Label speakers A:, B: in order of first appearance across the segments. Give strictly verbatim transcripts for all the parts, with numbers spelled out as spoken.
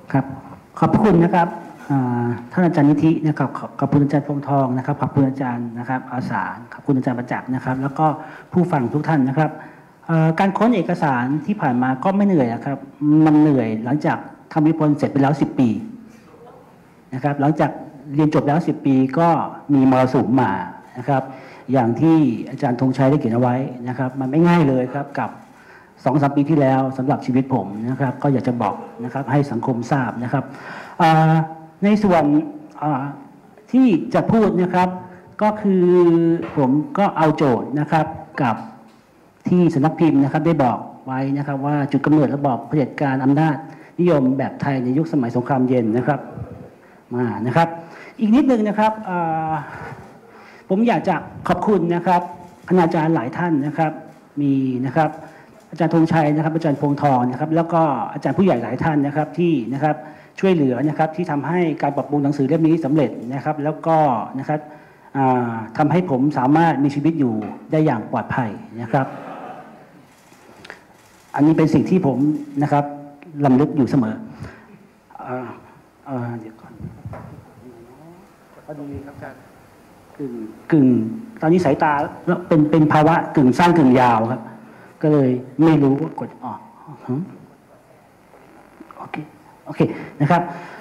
A: ครับขอบคุณนะครับท่านอาจารย์นิธินะครับขอบคุณอาจารย์พงทองนะครับขอบคุณอาจารย์นะครับอาสาขอบคุณอาจารย์ประจักษ์นะครับแล้วก็ผู้ฟังทุกท่านนะครับการค้นเอกสารที่ผ่านมาก็ไม่เหนื่อยนะครับมันเหนื่อยหลังจากทำวิพนธ์เสร็จไปแล้วสิบปีนะครับหลังจากเรียนจบแล้วสิบปีก็มีมรสุมมานะครับอย่างที่อาจารย์ธงชัยได้เขียนเอาไว้นะครับมันไม่ง่ายเลยครับกับสองสามปีที่แล้วสำหรับชีวิตผมนะครับก็อยากจะบอกนะครับให้สังคมทราบนะครับในส่วนที่จะพูดนะครับก็คือผมก็เอาโจทย์นะครับกับที่สำนักพิมพ์นะครับได้บอกไว้นะครับว่าจุดกำเนิดระบอบเผด็จการอำนาจนิยมแบบไทยในยุคสมัยสงครามเย็นนะครับมานะครับอีกนิดนึงนะครับผมอยากจะขอบคุณนะครับคณาจารย์หลายท่านนะครับมีนะครับอาจารย์ธงชัยนะครับอาจารย์พงทองนะครับแล้วก็อาจารย์ผู้ใหญ่หลายท่านนะครับที่นะครับช่วยเหลือนะครับที่ทำให้การปรับปรุงหนังสือเล่มนี้สำเร็จนะครับแล้วก็นะครับทำให้ผมสามารถมีชีวิตอยู่ได้อย่างปลอดภัยนะครับอันนี้เป็นสิ่งที่ผมนะครับลำลึกอยู่เสมอเดี๋ยวก่อนพอดีครับอาจารย์กึ่งกึ่งตอนนี้สายตาเป็นเป็นภาวะกึ่งสั้นกึ่งยาวครับก็เลยไม่รู้ว่ากดออกโอเคโอเคนะครับ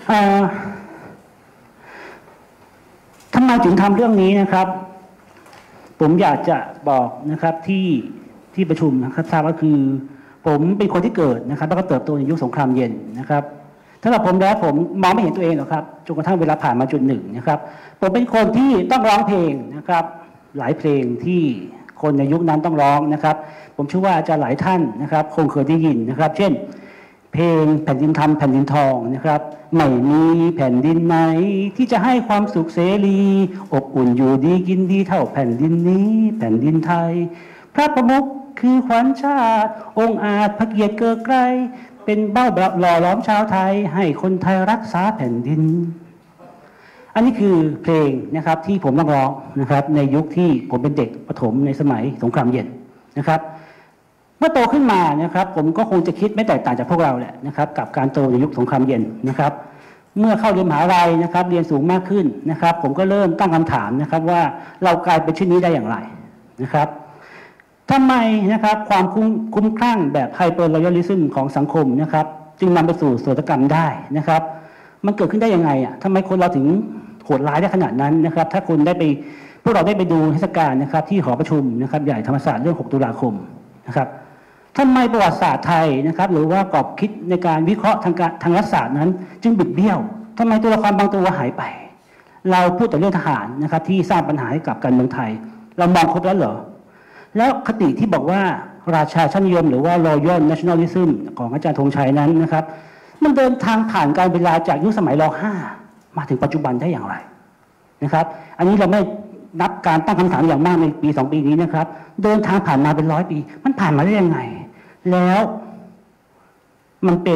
A: ทำไมถึงทำเรื่องนี้นะครับผมอยากจะบอกนะครับที่ที่ประชุมนะครับทราบก็คือผมเป็นคนที่เกิดนะครับแล้วก็เติบโตในยุคสงครามเย็นนะครับถ้าเราผมแล้วผมมองไม่เห็นตัวเองหรอกครับจนกระทั่งเวลาผ่านมาจุดหนึ่งนะครับผมเป็นคนที่ต้องร้องเพลงนะครับหลายเพลงที่คนในยุคนั้นต้องร้องนะครับผมเชื่อว่าอาจารย์หลายท่านนะครับคงเคยได้ยินนะครับเช่นเพลงแผ่นดินธรรมแผ่นดินทองนะครับไม่มีแผ่นดินไหนที่จะให้ความสุขเสรีอบอุ่นอยู่ดีกินดีเท่าแผ่นดินนี้แผ่นดินไทยพระประมุขคือขวัญชาติองค์อาจพระเกียรติเกิดไกลเป็นเบ้าหล่อล้อมชาวไทยให้คนไทยรักษาแผ่นดินอันนี้คือเพลงนะครับที่ผมต้องร้องนะครับในยุคที่ผมเป็นเด็กประถมในสมัยสงครามเย็นนะครับเมื่อโตขึ้นมานะครับผมก็คงจะคิดไม่แตกต่างจากพวกเราแหละนะครับกับการโตในยุคสงครามเย็นนะครับเมื่อเข้าเรียนมหาลัยนะครับเรียนสูงมากขึ้นนะครับผมก็เริ่มตั้งคำถามนะครับว่าเรากลายเป็นเช่นนี้ได้อย่างไรนะครับทำไมนะครับความคุ้มคุ้มคลั่งแบบไฮเปอร์รอยัลลิซึมของสังคมนะครับจึงนำไปสู่โศกกรรมได้นะครับมันเกิดขึ้นได้ยังไงอ่ะทำไมคนเราถึงโหดร้ายได้ขนาดนั้นนะครับถ้าคุณได้ไปพวกเราได้ไปดูเทศกาลนะครับที่หอประชุมนะครับใหญ่ธรรมศาสตร์เรื่องหกตุลาคมนะครับทำไมประวัติศาสตร์ไทยนะครับหรือว่ากรอบคิดในการวิเคราะห์ทางการทางรัฐศาสตร์นั้นจึงบิดเบี้ยวทำไมตัวละครบางตัวหายไปเราพูดแต่เรื่องทหารนะครับที่สร้างปัญหาให้กับการเมืองไทยเรามองครบแล้วเหรอแล้วคติที่บอกว่าราชาชาตินิยมหรือว่า Royal Nationalism ของอาจารย์ธงชัยนั้นนะครับมันเดินทางผ่านการเวลาจากยุคสมัยร.ห้ามาถึงปัจจุบันได้อย่างไรนะครับอันนี้เราไม่นับการตั้งคำถามอย่างมากในปีสองปีนี้นะครับเดินทางผ่านมาเป็นร้อยปีมันผ่านมาได้ยังไงแล้วมันเป็น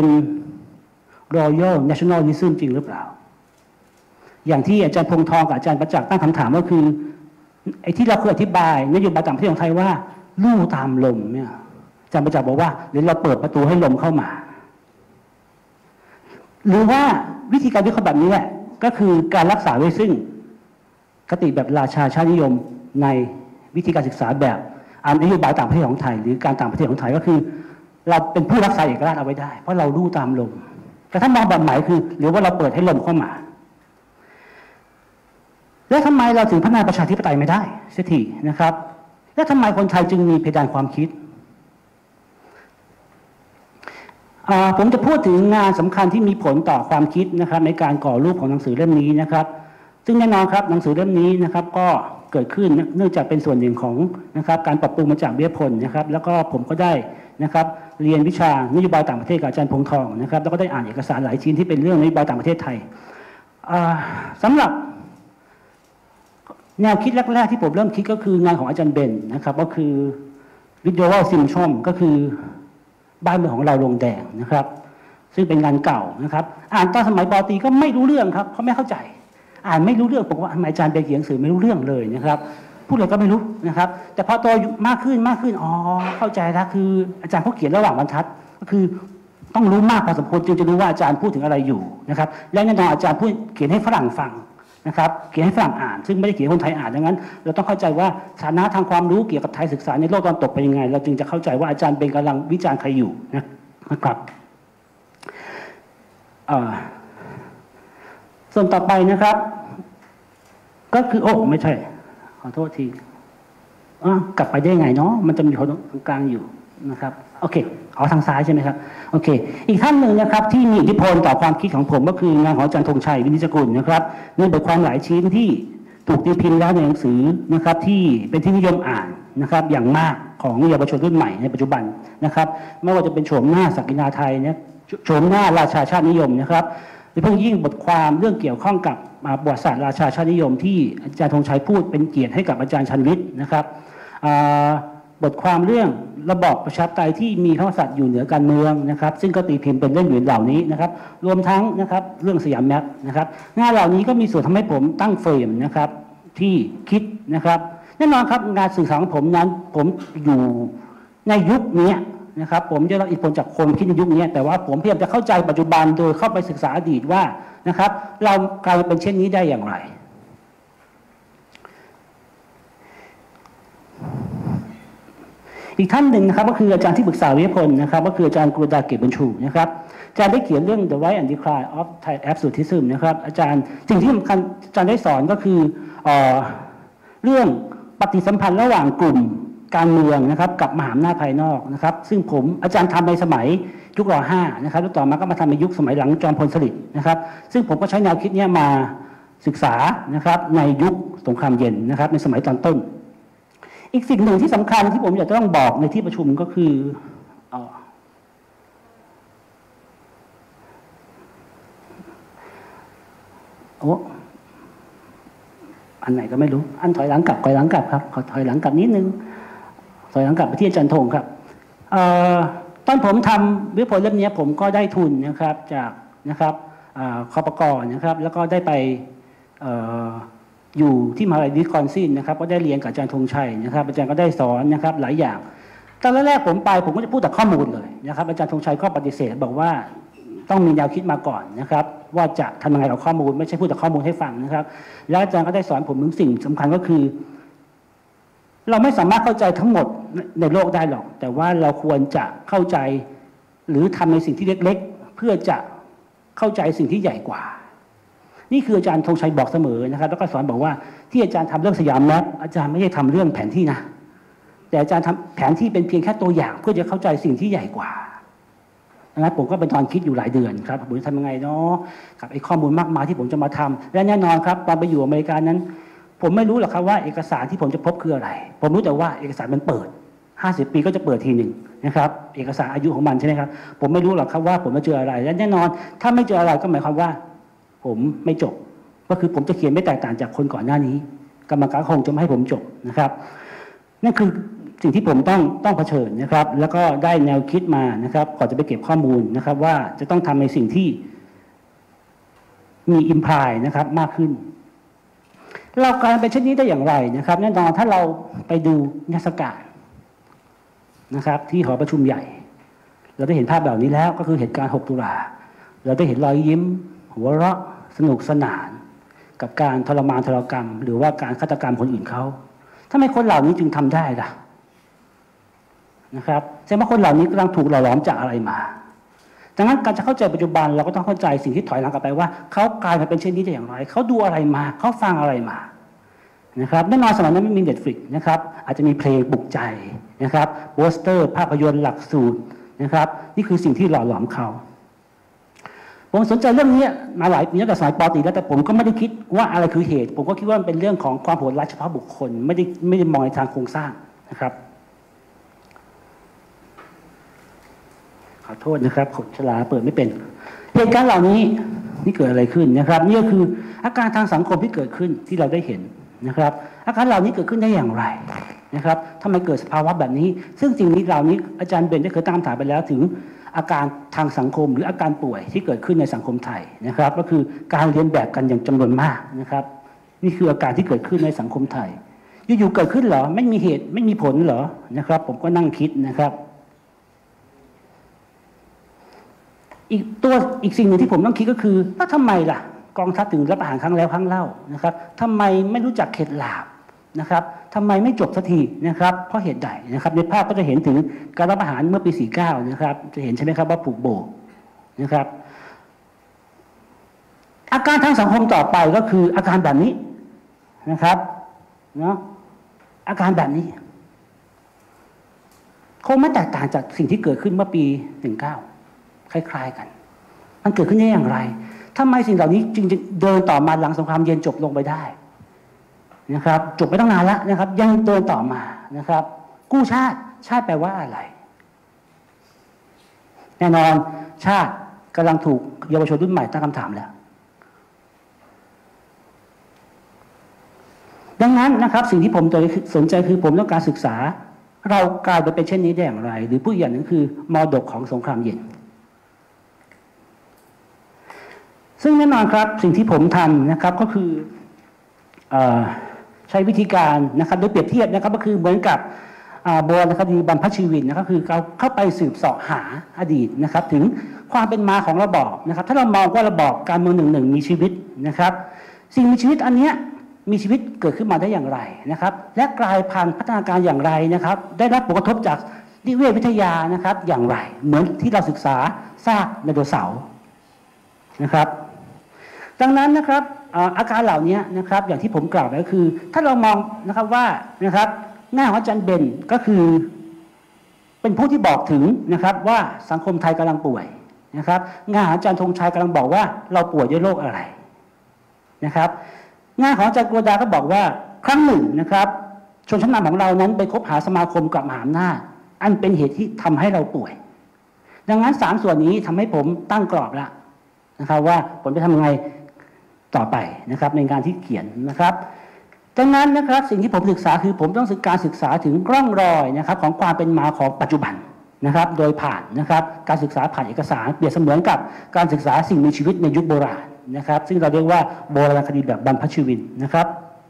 A: Royal Nationalism จริงหรือเปล่าอย่างที่อาจารย์พงทองกับอาจารย์ประจักษ์ตั้งคำถามก็คือไอ้ที่เราเคยอธิบายนโยบายต่างประเทศของไทยว่าลู่ตามลมเนี่ยอาจารย์ประจักษ์บอกว่าเดี๋ยวเราเปิดประตูให้ลมเข้ามาหรือว่าวิธีการวิเคราะห์แบบนี้แหละก็คือการรักษาไว้ซึ่งคติแบบราชาชาตินิยมในวิธีการศึกษาแบบอันนโยบายต่างประเทศของไทยหรือการต่างประเทศของไทยก็คือเราเป็นผู้รักษาเอกราชเอาไว้ได้เพราะเราลู่ตามลมแต่ถ้ามองแบบใหม่คือหรือว่าเราเปิดให้ลมเข้ามาแล้วทำไมเราถึงพัฒนาประชาธิปไตยไม่ได้เสียทีนะครับแล้วทำไมคนไทยจึงมีเพดานความคิดผมจะพูดถึงงานสำคัญที่มีผลต่อความคิดนะครับในการก่อรูปของหนังสือเล่มนี้นะครับซึ่งแน่นอนครับหนังสือเล่มนี้นะครับก็เกิดขึ้นเนื่องจากเป็นส่วนหนึ่งของนะครับการปรับปรุงมาจากวิทยาพลนะครับแล้วก็ผมก็ได้นะครับเรียนวิชานโยบายต่างประเทศกับอาจารย์พงทองนะครับแล้วก็ได้อ่านเอกสารหลายชิ้นที่เป็นเรื่องนโยบายต่างประเทศไทยสำหรับแนวคิดแรกๆที่ผมเริ่มคิดก็คืองานของอาจารย์เบนนะครับก็คือวิดีโอซิมชอมก็คือบ้านเมืองของเราลงแดงนะครับซึ่งเป็นงานเก่านะครับอ่านตอนสมัยป.ตรีก็ไม่รู้เรื่องครับเพราะไม่เข้าใจอ่านไม่รู้เรื่องผมว่าทำไมอาจารย์เบนเขียนหนังสือไม่รู้เรื่องเลยนะครับพูดอะไรก็ไม่รู้นะครับแต่พอโตมากขึ้นมากขึ้นอ๋อเข้าใจแล้วคืออาจารย์เขาเขียนระหว่างบรรทัดก็คือต้องรู้มากพอสมควรจึงจะรู้ว่าอาจารย์พูดถึงอะไรอยู่นะครับและแน่นอนอาจารย์พูดเขียนให้ฝรั่งฟังนะครับเขียนให้ฝรั่งอ่านซึ่งไม่ได้เขียนคนไทยอ่านดังนั้นเราต้องเข้าใจว่าฐานะทางความรู้เกี่ยวกับไทยศึกษาในโลกตะวันตกเป็นยังไงเราจึงจะเข้าใจว่าอาจารย์เป็นกำลังวิจารณ์ใครอยู่นะครับส่วนต่อไปนะครับก็คือโอ้ไม่ใช่ขอโทษทีกลับไปได้ไงเนาะมันจะมีคนตรงกลางอยู่นะครับโอเคเอาทางซ้ายใช่ไหมครับโอเคอีกท่านหนึ่งนะครับที่มีอิทธิพลต่อความคิดของผมก็คืองานของอาจารย์ธงชัยวินิจฉัยกุลนะครับในบทความหลายชิ้นที่ถูกตีพิมพ์แล้วในหนังสือนะครับที่เป็นที่นิยมอ่านนะครับอย่างมากของเยาวชนรุ่นใหม่ในปัจจุบันนะครับไม่ว่าจะเป็นโฉมหน้าศักดินาไทยเนี่ยโฉมหน้าราชาชาตินิยมนะครับโดยเฉพาะยิ่งบทความเรื่องเกี่ยวข้องกับประวัติศาสตร์ราชาชาตินิยมที่อาจารย์ธงชัยพูดเป็นเกียรติให้กับอาจารย์ชันวิทย์นะครับบทความเรื่องระบอบประชาธิปไตยที่มีพระมหากษัตริย์อยู่เหนือการเมืองนะครับซึ่งก็ตีพิมพ์เป็นเล่มเหล่านี้นะครับรวมทั้งนะครับเรื่องสยามแมปนะครับงานเหล่านี้ก็มีส่วนทำให้ผมตั้งเฟรมนะครับที่คิดนะครับแน่นอนครับงานสื่อสารของผมนั้นผมอยู่ในยุคนี้นะครับผมจะรับอิทธิพลจากคนคิดในยุคนี้แต่ว่าผมพยายามจะเข้าใจปัจจุบันโดยเข้าไปศึกษาอดีตว่านะครับเรากลายเป็นเช่นนี้ได้อย่างไรอีกท่านหนึ่งนะครับก็คืออาจารย์ที่ปรึกษาวิทยาพลนะครับก็คืออาจารย์กฤษดาเกตบุญชูนะครับอาจารย์ได้เขียนเรื่อง The Rise and Decline of Thai Absolutism นะครับอาจารย์สิ่งที่สำคัญอาจารย์ได้สอนก็คือเอ่อเรื่องปฏิสัมพันธ์ระหว่างกลุ่มการเมืองนะครับกับมหาอำนาจภายนอกนะครับซึ่งผมอาจารย์ทำในสมัยยุคร.ห้านะครับแล้วต่อมาก็มาทำในยุคสมัยหลังจอมพลสฤษดิ์นะครับซึ่งผมก็ใช้แนวคิดนี้มาศึกษานะครับในยุคสงครามเย็นนะครับในสมัยตอนต้นอีกสิ่งหนึ่งที่สำคัญที่ผมอยากจะต้องบอกในที่ประชุมก็คือโอ้อันไหนก็ไม่รู้อันถอยหลังกลับถอยหลังกลับครับขอถอยหลังกลับนิดนึงถอยหลังกลับไปที่อาจารย์ธงครับตอนผมทำวิจัยเล่มนี้ผมก็ได้ทุนนะครับจากนะครับคปก.นะครับแล้วก็ได้ไปอยู่ที่มหาวิทยาลัยวิสคอนซินนะครับก็ได้เรียนกับอาจารย์ธงชัยนะครับอาจารย์ก็ได้สอนนะครับหลายอย่างตอนแรกผมไปผมก็จะพูดแต่ข้อมูลเลยนะครับอาจารย์ธงชัยก็ปฏิเสธบอกว่าต้องมีแนวคิดมาก่อนนะครับว่าจะทำยังไงกับข้อมูลไม่ใช่พูดแต่ข้อมูลให้ฟังนะครับแล้วอาจารย์ก็ได้สอนผมถึงสิ่งสำคัญก็คือเราไม่สามารถเข้าใจทั้งหมดในโลกได้หรอกแต่ว่าเราควรจะเข้าใจหรือทำในสิ่งที่เล็กๆเพื่อจะเข้าใจสิ่งที่ใหญ่กว่านี่คืออาจารย์ธงชัยบอกเสมอนะครับแล้วก็สอนบอกว่าที่อาจารย์ทำเรื่องสยามแมปอาจารย์ไม่ได้ทำเรื่องแผนที่นะแต่อาจารย์ทำแผนที่เป็นเพียงแค่ตัวอย่างเพื่อจะเข้าใจสิ่งที่ใหญ่กว่าดังนั้นผมก็เป็นตอนคิดอยู่หลายเดือนครับผมจะทำยังไงเนาะกับไอ้ข้อมูลมากมายที่ผมจะมาทำและแน่นอนครับตอนไปอยู่อเมริกานั้นผมไม่รู้หรอกครับว่าเอกสารที่ผมจะพบคืออะไรผมรู้แต่ว่าเอกสารมันเปิดห้าสิบปีก็จะเปิดทีหนึ่งนะครับเอกสารอายุของมันใช่ไหมครับผมไม่รู้หรอกครับว่าผมจะเจออะไรและแน่นอนถ้าไม่เจออะไรก็หมายความว่าผมไม่จบก็คือผมจะเขียนไม่แตกต่างจากคนก่อนหน้านี้กรรมการคงจะไม่ให้ผมจบนะครับนั่นคือสิ่งที่ผมต้องต้องเผชิญนะครับแล้วก็ได้แนวคิดมานะครับก่อนจะไปเก็บข้อมูลนะครับว่าจะต้องทำในสิ่งที่มีอิมพลายนะครับมากขึ้นเราการเป็นเช่นนี้ได้อย่างไรนะครับแน่นอนถ้าเราไปดูนิทรรศการนะครับที่หอประชุมใหญ่เราได้เห็นภาพแบบนี้แล้วก็คือเหตุการณ์หกตุลาเราได้เห็นรอยยิ้มหัวเราะสนุกสนานกับการทรมานทรกรรมหรือว่าการฆาตกรรมคนอื่นเขาทำไมคนเหล่านี้จึงทำได้ล่ะนะครับแสดงว่าคนเหล่านี้กำลังถูกหล่อหลอมจากอะไรมาดังนั้นการจะเข้าใจปัจจุบันเราก็ต้องเข้าใจสิ่งที่ถอยหลังกลับไปว่าเขากลายมาเป็นเช่นนี้ได้อย่างไรเขาดูอะไรมาเขาฟังอะไรมานะครับแน่นอนสมัยนั้นไม่มี Netflix นะครับอาจจะมีเพลงปลุกใจนะครับโปสเตอร์ภาพยนตร์หลักสูตรนะครับนี่คือสิ่งที่หล่อหลอมเขาผมสนใจเรื่องนี้มาหลายปีตั้งแต่สมัยป.ตรีแล้วแต่ผมก็ไม่ได้คิดว่าอะไรคือเหตุผมก็คิดว่ามันเป็นเรื่องของความโหดร้ายเฉพาะบุคคลไม่ได้ไม่ได้มองในทางโครงสร้างนะครับขอโทษนะครับขดฉลาเปิดไม่เป็นเหตุการณ์เหล่านี้นี่เกิดอะไรขึ้นนะครับนี่ก็คืออาการทางสังคมที่เกิดขึ้นที่เราได้เห็นนะครับอาการเหล่านี้เกิดขึ้นได้อย่างไรนะครับทำไมเกิดสภาวะแบบนี้ซึ่งสิ่งนี้เหล่านี้อาจารย์เบนได้เคยตั้งคำถามไปแล้วถึงอาการทางสังคมหรืออาการป่วยที่เกิดขึ้นในสังคมไทยนะครับก็คือการเรียนแบบกันอย่างจำนวนมากนะครับนี่คืออาการที่เกิดขึ้นในสังคมไทยอยู่ๆเกิดขึ้นเหรอไม่มีเหตุไม่มีผลเหรอนะครับผมก็นั่งคิดนะครับอีกตัวอีกสิ่งหนึ่งที่ผมต้องคิดก็คือว่าทำไมล่ะกองทัพถึงรับประหารครั้งแล้วครั้งเล่านะครับทำไมไม่รู้จักเข็ดหลาบนะครับทำไมไม่จบสักทีนะครับเพราะเหตุใดนะครับในภาพก็จะเห็นถึงการรับประหารเมื่อปีสี่สิบเก้านะครับจะเห็นใช่ไหมครับว่าผูกโบนะครับอาการทางสังคมต่อไปก็คืออาการแบบนี้นะครับเนาะอาการแบบนี้คงไม่แตกต่างจากสิ่งที่เกิดขึ้นเมื่อปีสิบเก้าคล้ายๆกันมันเกิดขึ้นได้อย่างไรทำไมสิ่งเหล่านี้จึงเดินต่อมาหลังสงครามเย็นจบลงไปได้นะครับจบไปตั้งนานแล้วนะครับยังเดินต่อมานะครับกู้ชาติชาติแปลว่าอะไรแน่นอนชาติกำลังถูกเยาวชนรุ่นใหม่ตั้งคำถามแล้วดังนั้นนะครับสิ่งที่ผมสนใจคือผมต้องการศึกษาเรากลายไปเป็นเช่นนี้ได้อย่างไรหรือผู้อย่างนึงคือมรดกของสงครามเย็นซึ่งแน่นอนครับสิ่งที่ผมทำนะครับก็คือใช้วิธีการนะครับโดยเปรียบเทียบนะครับก็คือเหมือนกับโบราณคดีบรรพชีวินนะครับคือเขาเข้าไปสืบเสาะหาอดีตนะครับถึงความเป็นมาของระบอบนะครับถ้าเรามองว่าระบอบการเมืองหนึ่งหนึ่งมีชีวิตนะครับสิ่งมีชีวิตอันเนี้ยมีชีวิตเกิดขึ้นมาได้อย่างไรนะครับและกลายพันธุ์พัฒนาการอย่างไรนะครับได้รับผลกระทบจากนิเวศวิทยานะครับอย่างไรเหมือนที่เราศึกษาซากไดโนเสาร์นะครับดังนั้นนะครับอาการเหล่านี้นะครับอย่างที่ผมกล่าวไปก็คือถ้าเรามองนะครับว่านะครับหน้าของอาจารย์เบนก็คือเป็นผู้ที่บอกถึงนะครับว่าสังคมไทยกำลังป่วยนะครับงานของอาจารย์ธงชัยกำลังบอกว่าเราป่วยด้วยโรคอะไรนะครับงานของอาจารย์กฤษดาก็บอกว่าครั้งหนึ่งนะครับชนชั้นนำของเรานั้นไปคบหาสมาคมกับมหาอำนาจอันเป็นเหตุที่ทำให้เราป่วยดังนั้นสามส่วนนี้ทำให้ผมตั้งกรอบแล้วนะครับว่าผมจะทำยังไงต่อไปนะครับในการที่เขียนนะครับดังนั้นนะครับสิ่งที่ผมศึกษาคือผมต้องศึกการศึกษาถึงร่องรอยนะครับของความเป็นมาของปัจจุบันนะครับโดยผ่านนะครับการศึกษาผ่านเอกสารเปรียบเสมือนกับการศึกษาสิ่งมีชีวิตในยุคโบราณนะครับซึ่งเราเรียกว่าโบราณคดีแบบบรรพชีวินนะครับ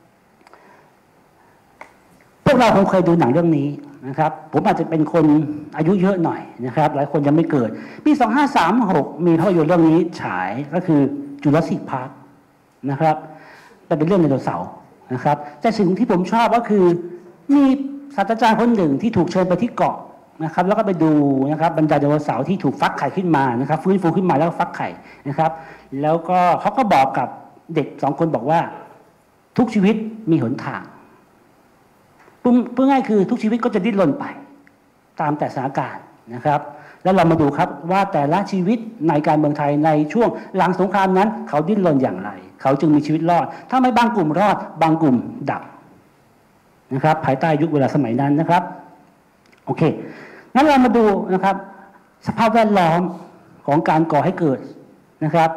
A: พวกเราคงเคยดูหนังเรื่องนี้นะครับผมอาจจะเป็นคนอายุเยอะหน่อยนะครับหลายคนยังไม่เกิดปีสองห้าสามหกมีภาพยนตร์เรื่องนี้ฉายก็คือจูราสสิคพาร์คนะครับเป็นเรื่องไดโนเสาร์นะครับแต่สิ่งที่ผมชอบก็คือมีศาสตราจารย์คนหนึ่งที่ถูกเชิญไปที่เกาะนะครับแล้วก็ไปดูนะครับบรรดาไดโนเสาร์ที่ถูกฟักไข่ขึ้นมานะครับฟื้นฟูขึ้นมาแล้วฟักไข่นะครับแล้วก็เขาก็บอกกับเด็กสองคนบอกว่าทุกชีวิตมีหนทางพูดง่ายคือทุกชีวิตก็จะดิ้นรนไปตามแต่สถานการณ์นะครับแล้วเรามาดูครับว่าแต่ละชีวิตในการเมืองไทยในช่วงหลังสงครามนั้นเขาดิ้นรนอย่างไรเขาจึงมีชีวิตรอดถ้าไม่บางกลุ่มรอดบางกลุ่มดับนะครับภายใต้ยุคเวลาสมัยนั้นนะครับโอเคงั้นเรามาดูนะครับสภาพแวดล้อมของการก่อให้เกิดนะครับ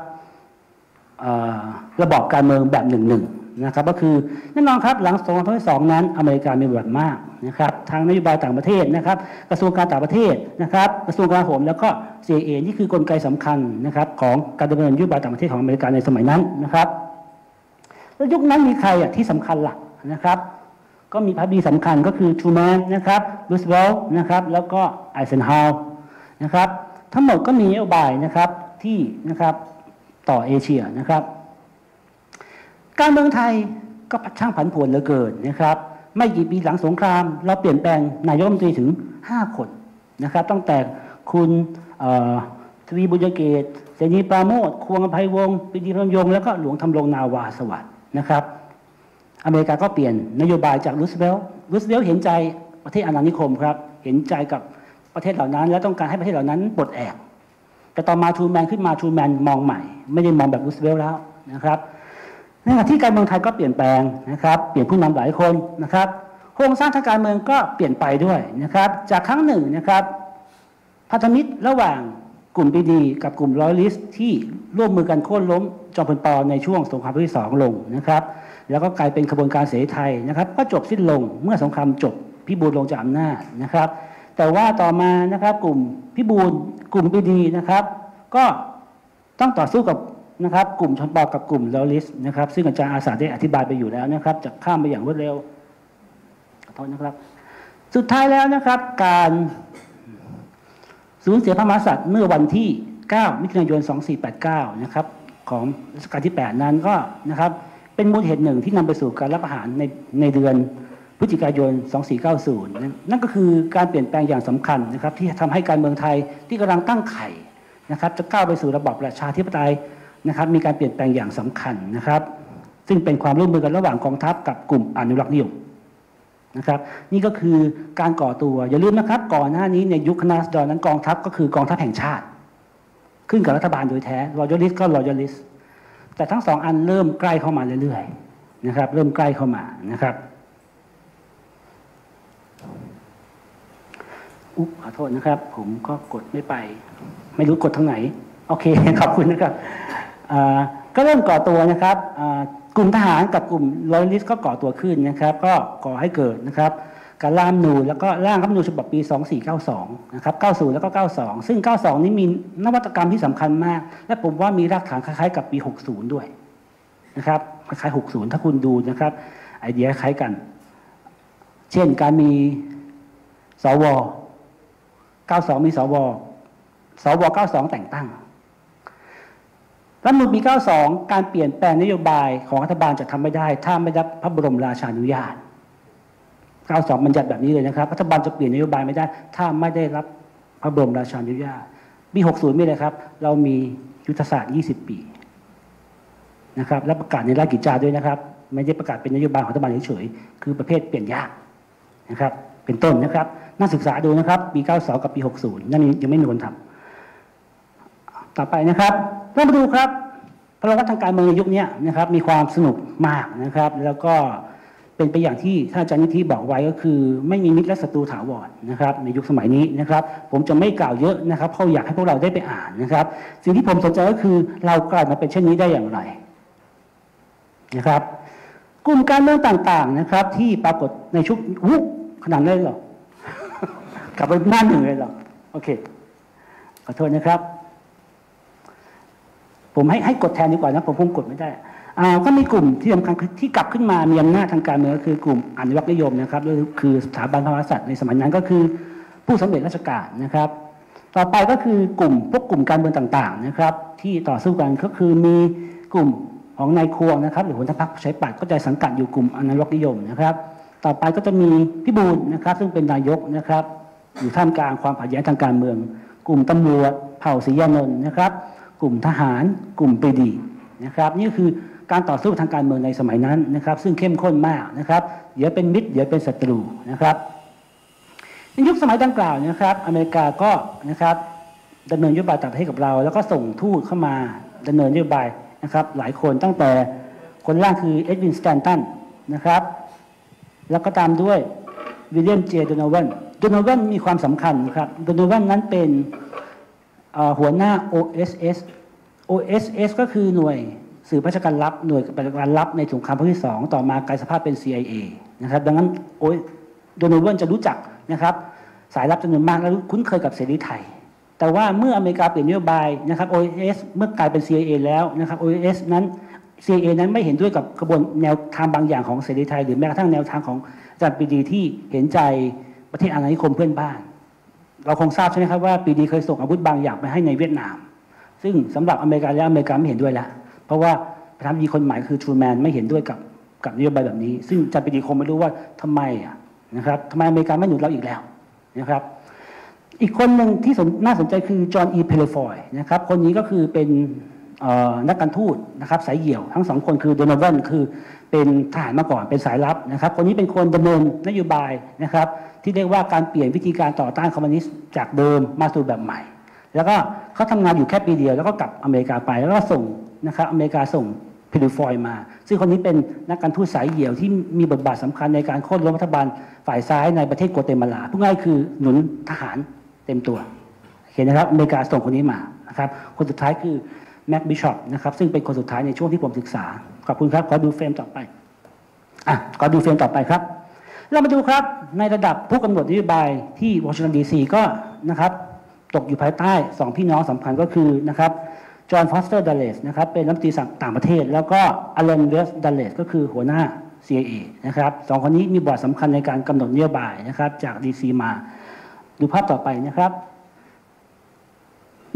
A: ระบอบการเมืองแบบหนึ่งหนึ่งนะครับก็คือแน่นอนครับหลังสงครามโลกครั้งที่สองนั้นอเมริกามีบทบาทมากนะครับทางนโยบายต่างประเทศนะครับกระทรวงการต่างประเทศนะครับกระทรวงกลาโหมแล้วก็ ซี ไอ เอ นี่คือกลไกสำคัญนะครับของการดำเนินนโยบายต่างประเทศของอเมริกาในสมัยนั้นนะครับแล้วยุคนั้นมีใครอ่ะที่สำคัญหลักนะครับก็มีพรรคดีสำคัญก็คือทรูแมนนะครับรูสเวลต์นะครับแล้วก็ไอเซนฮาวร์นะครับทั้งหมดก็มีนโยบายนะครับที่นะครับต่อเอเชียนะครับการเมืองไทยก็ช่างผันผวนเหลือเกินนะครับไม่กี่ปีหลังสงครามเราเปลี่ยนแปลงนายกรัฐมนตรีถึงห้าคนนะครับตั้งแต่คุณทวีบุญเกตเสนีปราโมชควงอภัยวงศ์ปรีดีพรหมยงค์แล้วก็หลวงทำรงนาวาสวัสดิ์นะครับอเมริกาก็เปลี่ยนนโยบายจากรูสเวลต์รูสเวลต์เห็นใจประเทศอาณานิคมครับเห็นใจกับประเทศเหล่านั้นและต้องการให้ประเทศเหล่านั้นปลดแอกแต่ต่อมาทรูแมนขึ้นมาทรูแมนมองใหม่ไม่ได้มองแบบรูสเวลต์แล้วนะครับในขณะที่การเมืองไทยก็เปลี่ยนแปลงนะครับเปลี่ยนผู้นำหลายคนนะครับโครงสร้างทางการเมืองก็เปลี่ยนไปด้วยนะครับจากครั้งหนึ่งนะครับพันธมิตรระหว่างกลุ่มปรีดีกับกลุ่มรอยัลิสต์ที่ร่วมมือกันโค่นล้มจอมพลป.ในช่วงสงครามโลกที่สองลงนะครับแล้วก็กลายเป็นขบวนการเสรีไทยนะครับก็จบสิ้นลงเมื่อสงครามจบพิบูลลงจากอำนาจนะครับแต่ว่าต่อมานะครับกลุ่มพิบูลกลุ่มปรีดีนะครับก็ต้องต่อสู้กับนะครับกลุ่มชนปกับกลุ่มลอยัลิสต์นะครับซึ่งอาจารย์อาสาได้อธิบายไปอยู่แล้วนะครับจะข้ามไปอย่างรวดเร็วขอโทษนะครับสุดท้ายแล้วนะครับการสูญเสียพระมหากษัตริย์เมื่อวันที่เก้า มิถุนายน สองพันสี่ร้อยแปดสิบเก้า นะครับของรัชกาลที่ แปด นั้นก็นะครับเป็นมูลเหตุหนึ่งที่นำไปสู่การรัฐประหารในในเดือนพฤศจิกายน สองพันสี่ร้อยเก้าสิบ นั่นก็คือการเปลี่ยนแปลงอย่างสำคัญนะครับที่ทำให้การเมืองไทยที่กำลังตั้งไข่นะครับจะก้าวไปสู่ระบอบประชาธิปไตยนะครับมีการเปลี่ยนแปลงอย่างสำคัญนะครับซึ่งเป็นความร่วมมือกันระหว่างกองทัพกับกลุ่มอนุรักษ์นิยมนะครับนี่ก็คือการก่อตัวอย่าลืมนะครับก่อนหน้านี้ในยุคคณะราษฎรนั้นกองทัพก็คือกองทัพแห่งชาติขึ้นกับรัฐบาลโดยแท้รอยัลลิสต์ก็รอยัลลิสต์แต่ทั้งสองอันเริ่มใกล้เข้ามาเรื่อยๆนะครับเริ่มใกล้เข้ามานะครับอุ๊บขอโทษนะครับผมก็กดไม่ไปไม่รู้กดทางไหนโอเคขอบคุณนะครับก็เริ่มก่อตัวนะครับกลุ่มทหารกับกลุ่มรอยัลลิสต์ก็ก่อตัวขึ้นนะครับก็ก่อให้เกิดนะครับการร่างรัฐธรรมนูญแล้วก็ร่างรัฐธรรมนูญฉบับปี สองพันสี่ร้อยเก้าสิบสอง นะครับ เก้าสิบ แล้วก็ เก้าสิบสอง ซึ่ง เก้าสิบสอง นี้มีนวัตกรรมที่สำคัญมากและผมว่ามีรากฐานคล้ายๆกับปี หกสิบ ด้วยนะครับคล้ายๆ หกสิบ ถ้าคุณดูนะครับไอเดียคล้ายกัน เช่นการมีสว เก้าสิบสอง มีสว สว เก้าสิบสอง แต่งตั้งรัฐธรรมนูญปี เก้าสิบสอง การเปลี่ยนแปลงนโยบายของรัฐบาลจะทำไม่ได้ถ้าไม่ได้พระบรมราชานุญาตเก้าสิบสอง บัญญัติแบบนี้เลยนะครับรัฐบาลจะเปลี่ยนนโยบายไม่ได้ถ้าไม่ได้รับพระบรมราชานุญาตปี หกสิบ มีเลยครับเรามียุทธศาสตร์ ยี่สิบ ปีนะครับและประกาศในราชกิจจาด้วยนะครับไม่ได้ประกาศเป็นนโยบายของรัฐบาลเฉยๆคือประเภทเปลี่ยนยากนะครับเป็นต้นนะครับน่าศึกษาดูนะครับปี เก้าสิบสอง กับปี หกสิบ นั่นยังไม่มีคนทำต่อไปนะครับเรามาดูครับพลังวัฒน์ทางการเมืองในยุคนี้นะครับมีความสนุกมากนะครับแล้วก็เป็นไปอย่างที่ท่านอาจารย์นิธิบอกไว้ก็คือไม่มีมิตรและศัตรูถาวรนะครับในยุคสมัยนี้นะครับผมจะไม่กล่าวเยอะนะครับเพราะอยากให้พวกเราได้ไปอ่านนะครับสิ่งที่ผมสนใจก็คือเรากลายมาเป็นเช่นนี้ได้อย่างไรนะครับกลุ่มการเมืองต่างๆนะครับที่ปรากฏในชุดวุ้ขนาดนั้นเลยหรอกลับไปหน้าหนึ่งเลยหรอโอเคขอโทษนะครับผมให้ให้กดแทนดีกว่านะผมคงกดไม่ได้อ่าก็มีกลุ่มที่สำคัญที่กลับขึ้นมามีอำนาจทางการเมืองก็คือกลุ่มอนุรักษ์นิยมนะครับก็คือสถาบันพระมหากษัตริย์ในสมัยนั้นก็คือผู้สำเร็จราชการนะครับต่อไปก็คือกลุ่มพวกกลุ่มการเมืองต่างๆนะครับที่ต่อสู้กันก็คือมีกลุ่มของนายควงนะครับหรือหัวหน้าพรรคประชาธิปัตย์ก็จะสังกัดอยู่กลุ่มอนุรักษ์นิยมนะครับต่อไปก็จะมีพิบูลนะครับซึ่งเป็นนายกนะครับอยู่ท่ามกลางความขัดแย้งทางการเมืองกลุ่มตำรวจเผ่าศรียานนท์นะครับกลุ่มทหารกลุ่มปรีดีนะครับนี่คือการต่อสู้ทางการเมืองในสมัยนั้นนะครับซึ่งเข้มข้นมากนะครับเดี๋ยวเป็นมิตรเดี๋ยวเป็นศัตรูนะครับในยุคสมัยดังกล่าวนะครับอเมริกาก็นะครับดำเนินนโยบายต่างประเทศกับเราแล้วก็ส่งทูตเข้ามาดำเนินนโยบายนะครับหลายคนตั้งแต่คนแรกคือเอ็ดวินสแตนตันนะครับแล้วก็ตามด้วยวิลเลียมเจโดโนแวนโดโนแวนมีความสำคัญครับโดโนแวนนั้นเป็นหัวหน้า โอ เอส เอส โอ เอส เอส ก็คือหน่วยสื่อราชการลับหน่วยปฏิบัติการลับในสงครามโลกที่สองต่อมากลายสภาพเป็น ซี ไอ เอ นะครับดังนั้นโดโนแวนจะรู้จักนะครับสายลับจำนวนมากและคุ้นเคยกับเสรีไทยแต่ว่าเมื่ออเมริกาเปลี่ยนนโยบายนะครับ โอ เอส เอส เมื่อกลายเป็น ซี ไอ เอ แล้วนะครับ โอ เอส เอส นั้น ซี ไอ เอ นั้นไม่เห็นด้วยกับกระบวนแนวทางบางอย่างของเสรีไทยหรือแม้กระทั่งแนวทางของอาจารย์ปรีดีที่เห็นใจประเทศอาณานิคมเพื่อนบ้านเราคงทราบใช่ไหมครับว่าปรีดีเคยส่งอาวุธบางอย่างไปให้ในเวียดนามซึ่งสำหรับอเมริกาแล้วอเมริกาไม่เห็นด้วยแล้วเพราะว่าประธานาธิบดีคนใหม่คือทรูแมนไม่เห็นด้วยกับกับนโยบายแบบนี้ซึ่งอาจารย์ปรีดีคงไม่รู้ว่าทำไมอ่ะนะครับทำไมอเมริกาไม่หนุนเราอีกแล้วนะครับอีกคนหนึ่งที่น่าสนใจคือจอห์นอีเพลฟอยนะครับคนนี้ก็คือเป็นนักการทูตนะครับสายเหี่ยวทั้งสองคนคือโดโนแวนคือเป็นทหารมาก่อนเป็นสายลับนะครับคนนี้เป็นคนดำเนินนโยบายนะครับที่เรียกว่าการเปลี่ยนวิธีการต่อต้านคอมมิวนิสต์จากเดิมมาสู่แบบใหม่แล้วก็เขาทำงานอยู่แค่ปีเดียวแล้วก็กลับอเมริกาไปแล้วก็ส่งนะครับอเมริกาส่งเพลฟอยมาซึ่งคนนี้เป็นนักการทูตสายเหี่ยวที่มีบทบาทสำคัญในการโค่นล้มรัฐบาลฝ่ายซ้ายในประเทศกัวเตมาลาพูดง่ายคือหนุนทหารเต็มตัวเห็นนะครับอเมริกาส่งคนนี้มานะครับคนสุดท้ายคือแม็กบิชอปนะครับซึ่งเป็นคนสุดท้ายในช่วงที่ผมศึกษาขอบคุณครับขอดูเฟรมต่อไปอ่ะขอดูเฟรมต่อไปครับเรามาดูครับในระดับผู้กำหนดนโยบายที่วอชิงตันดีซีก็นะครับตกอยู่ภายใต้สองพี่น้องสำคัญก็คือนะครับจอห์นฟอสเตอร์ดัลเลสนะครับเป็นรัฐมนตรีต่างประเทศแล้วก็อเลนเวสดัลเลสก็คือหัวหน้า ซี ไอ เอ นะครับสองคนนี้มีบทสำคัญในการกำหนดนโยบายนะครับจากดีซีมาดูภาพต่อไปนะครับน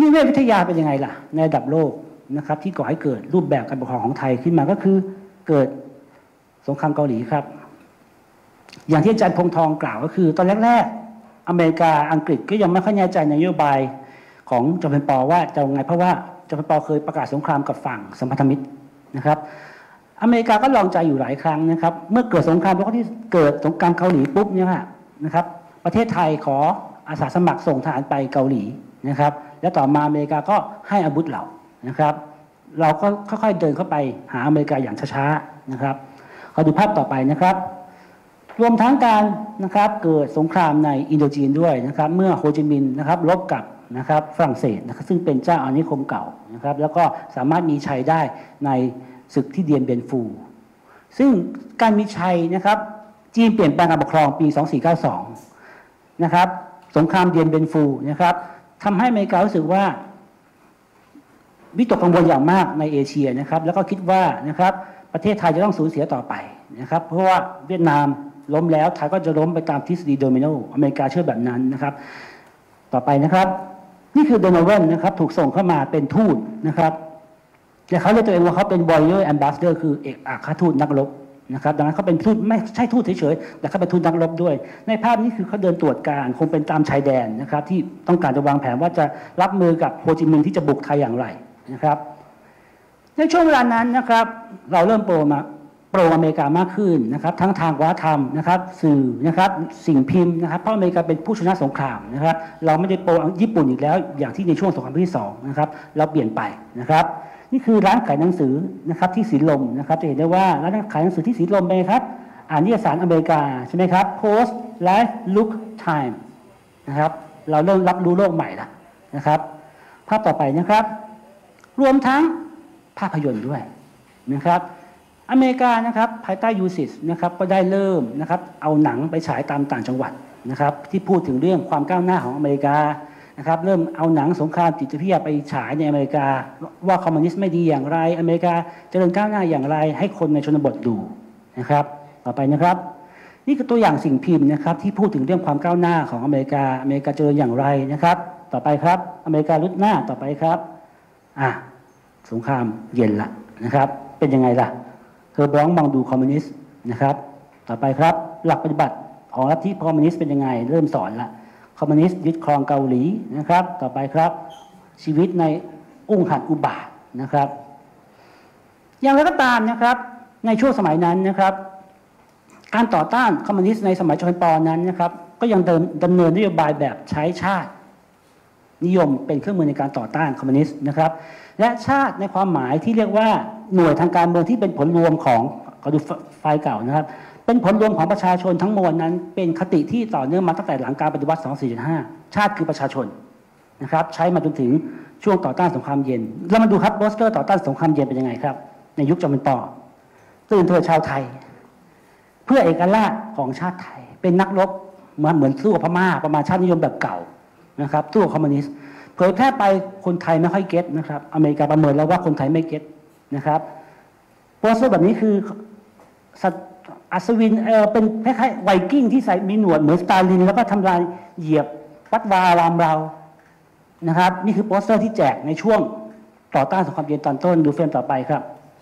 A: นิเวศวิทยาเป็นยังไงล่ะในระดับโลกนะครับที่ก่อให้เกิดรูปแบบการปกครองของไทยขึ้นมาก็คือเกิดสงครามเกาหลีครับอย่างที่อาจารย์พงษ์ทองกล่าวก็คือตอนแรกๆอเมริกาอังกฤษก็ยังไม่ค่อยแน่ใจในนโยบายของจอมพลป.ว่าจะยังไงเพราะว่าจอมพลป.เคยประกาศสงครามกับฝั่งสัมพันธมิตรนะครับอเมริกาก็ลองใจอยู่หลายครั้งนะครับเมื่อเกิดสงครามแล้วก็ที่เกิดสงครามเกาหลีปุ๊บเนี่ยนะครับประเทศไทยขออาสาสมัครส่งทหารไปเกาหลีนะครับและต่อมาอเมริกาก็ให้อาวุธเรานะครับเราก็ค่อยๆเดินเข้าไปหาอเมริกาอย่างช้าๆนะครับขอดูภาพต่อไปนะครับรวมทั้งการนะครับเกิดสงครามในอินโดจีนด้วยนะครับเมื่อโฮจิมินห์นะครับรบกับนะครับฝรั่งเศสนะครับซึ่งเป็นเจ้าอาณานิคมเก่านะครับแล้วก็สามารถมีชัยได้ในศึกที่เดียนเบียนฟูซึ่งการมีชัยนะครับจีนเปลี่ยนแปลงการปกครองปีสองสี่เก้าสองนะครับสงครามเดียนเบียนฟูนะครับทำให้อเมริการู้สึกว่าวิตกกังวลอย่างมากในเอเชียนะครับแล้วก็คิดว่านะครับประเทศไทยจะต้องสูญเสียต่อไปนะครับเพราะว่าเวียดนามล้มแล้วไทยก็จะล้มไปตามทฤษฎีโดมิโนอเมริกาเชื่อแบบนั้นนะครับต่อไปนะครับนี่คือโดนัลด์เวนนะครับถูกส่งเข้ามาเป็นทูตนะครับแต่เขาเรียกตัวเองว่าเขาเป็น warrior ambassador คือเอกอัครทูตนักรบนะครับดังนั้นเขาเป็นทูตไม่ใช่ทูตเฉยๆแต่เขาเป็นทูตนักรบด้วยในภาพนี้คือเขาเดินตรวจการคงเป็นตามชายแดนนะครับที่ต้องการจะวางแผนว่าจะรับมือกับโฮจิมินห์ที่จะบุกไทยอย่างไรนะครับในช่วงเวลานั้นนะครับเราเริ่มโปรมาโปรอเมริกามากขึ้นนะครับทั้งทางวัฒนธรรมนะครับสื่อนะครับสิ่งพิมพ์นะครับเพราะอเมริกาเป็นผู้ชนะสงครามนะครับเราไม่ได้โปรญี่ปุ่นอีกแล้วอย่างที่ในช่วงสงครามที่สองนะครับเราเปลี่ยนไปนะครับนี่คือร้านขายหนังสือนะครับที่สีลมนะครับจะเห็นได้ว่าร้านขายหนังสือที่สีลมเป็นครับอ่านนิตยสารอเมริกาใช่ไหมครับ Post Life Look Time นะครับเราเริ่มรับรู้โลกใหม่ละนะครับภาพต่อไปนะครับรวมทั้งภาพยนตร์ด้วยนะครับอเมริกานะครับภายใต้ยูซิสนะครับก็ได้เริ่มนะครับเอาหนังไปฉายตามต่างจังหวัดนะครับที่พูดถึงเรื่องความก้าวหน้าของอเมริกานะครับเริ่มเอาหนังสงครามจิตวิทยาไปฉายในอเมริกาว่าคอมมิวนิสต์ไม่ดีอย่างไรอเมริกาเจริญก้าวหน้าอย่างไรให้คนในชนบทดูนะครับต่อไปนะครับนี่คือตัวอย่างสิ่งพิมพ์นะครับที่พูดถึงเรื่องความก้าวหน้าของอเมริกาอเมริกาเจริญอย่างไรนะครับต่อไปครับอเมริกาลุดหน้าต่อไปครับอ่ะสงครามเย็นละนะครับเป็นยังไงล่ะเธอบล้องมองดูคอมมิวนิสต์นะครับต่อไปครับหลักปฏิบัติของลัทธิคอมมิวนิสต์เป็นยังไงเริ่มสอนละคอมมิวนิสต์ยึดครองเกาหลีนะครับต่อไปครับชีวิตในอุ้งหัดอุบาทนะครับอย่างไรก็ตามนะครับในช่วงสมัยนั้นนะครับการต่อต้านคอมมิวนิสต์ในสมัยจอมพลป.นั้นนะครับก็ยังดำเนินนโยบายแบบใช้ชาตินิยมเป็นเครื่องมือในการต่อต้านคอมมิวนิสต์นะครับและชาติในความหมายที่เรียกว่าหน่วยทางการเมืองที่เป็นผลรวมของขอดูไฟล์เก่านะครับเป็นผลรวมของประชาชนทั้งมวลนั้นเป็นคติที่ต่อเนื่องมาตั้งแต่หลังการปฏิวัติสองสี่เจ็ดห้าชาติคือประชาชนนะครับใช้มาจนถึงช่วงต่อต้านสงครามเย็นเรามาดูครับโปสเตอร์ต่อต้านสงครามเย็นเป็นยังไงครับในยุคจอมพลป.ตื่นเถิดชาวไทยเพื่อเอกราชของชาติไทยเป็นนักรบเหมือนเหมือนสู้กับพม่าประมาณชาตินิยมแบบเก่านะครับสู้กับคอมมิวนิสต์เผยแพร่ไปคนไทยไม่ค่อยเก็ตนะครับอเมริกาประเมินแล้วว่าคนไทยไม่เก็ตนะครับโปสเตอร์แบบนี้คืออัศวินเออเป็นคล้ายๆไวกิ้งที่ใส่มีหนวดเหมือนสตาลินแล้วก็ทำลายเหยียบวัดวาอารามเรานะครับนี่คือโปสเตอร์ที่แจกในช่วงต่อต้านสงครามเย็นตอนต้นดูเฟรมต่อไปครับ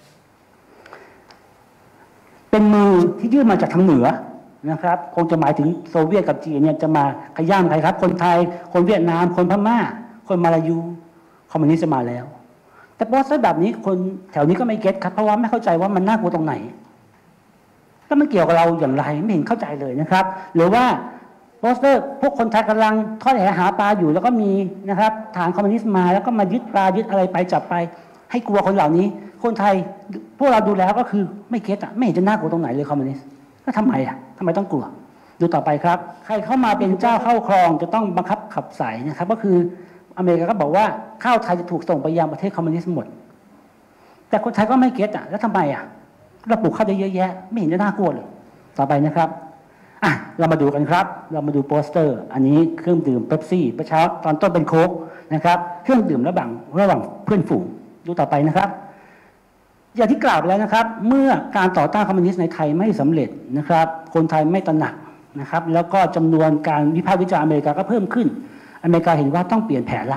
A: เป็นมือที่ยื่นมาจากทางเหนือนะครับคงจะหมายถึงโซเวียตกับจีนเนี่ยจะมาขย้ำใครครับคนไทยคนเวียดนามคนพม่าคนมาลายูคอมมิวนิสต์จะมาแล้วแต่โปสเตอร์แบบนี้คนแถวนี้ก็ไม่เก็ตครับเพราะว่าไม่เข้าใจว่ามันน่ากลัวตรงไหนแล้วมันเกี่ยวกับเราอย่างไรไม่เห็นเข้าใจเลยนะครับหรือว่าโปสเตอร์พวกคนไทยกำลังทอดแหหาปลาอยู่แล้วก็มีนะครับฐานคอมมิวนิสต์มาแล้วก็มายึดปลายึดอะไรไปจับไปให้กลัวคนเหล่านี้คนไทยพวกเราดูแล้วก็คือไม่เก็ตอ่ะไม่เห็นจะน่ากลัวตรงไหนเลยคอมมิวนิสต์ก็ทำไมอ่ะทำไมต้องกลัวดูต่อไปครับใครเข้ามาเป็นเจ้าเข้าครองจะต้องบังคับขับสายนะครับก็คืออเมริกาก็บอกว่าข้าวไทยจะถูกส่งไปยังประเทศคอมมิวนิสต์หมดแต่คนไทยก็ไม่เก็ตอ่ะแล้วทำไมอ่ะเราปลูกข้าวได้เยอะแยะไม่เห็นจะน่ากลัวเลยต่อไปนะครับอ่ะเรามาดูกันครับเรามาดูโปสเตอร์อันนี้เครื่องดื่มเป๊ปซี่ประชาตอนต้นเป็นโค้กนะครับเครื่องดื่มระหว่างระหว่างเพื่อนฝูงดูต่อไปนะครับอย่างที่กล่าวไปแล้วนะครับเมื่อการต่อต้านคอมมิวนิสต์ในไทยไม่สำเร็จนะครับคนไทยไม่ตระหนักนะครับแล้วก็จำนวนการวิพากษ์วิจารณ์อเมริกาก็เพิ่มขึ้นอเมริกาเห็นว่าต้องเปลี่ยนแผนละ